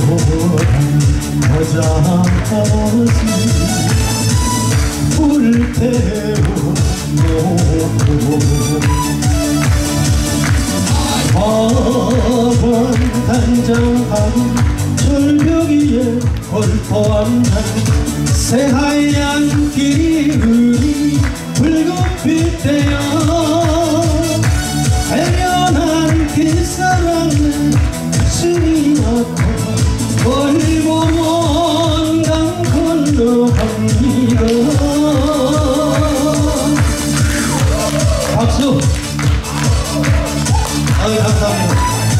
여자까지 불태우고 화관 단장하고 절벽 위에 걸터앉아 새하얀 기운이 붉은빛 되어 해련한 뒷사랑에 숨이 막혀 멀고먼 강 건너갑니다. 박수! 아유, 감사합니다.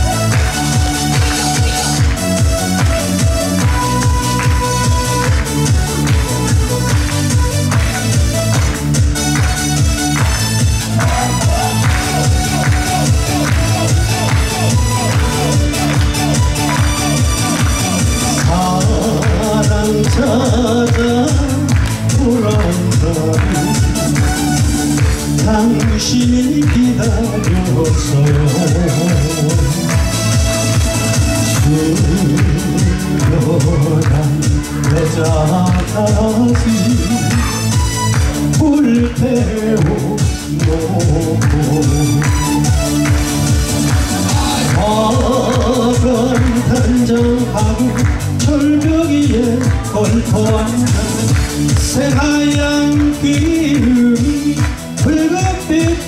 찾아 돌아온다면 당신을 기다렸어요. 수려한 여자까지 불태우고 화관 단장하고 절벽 위에 걸터앉아 새하얀 기운이 붉은빛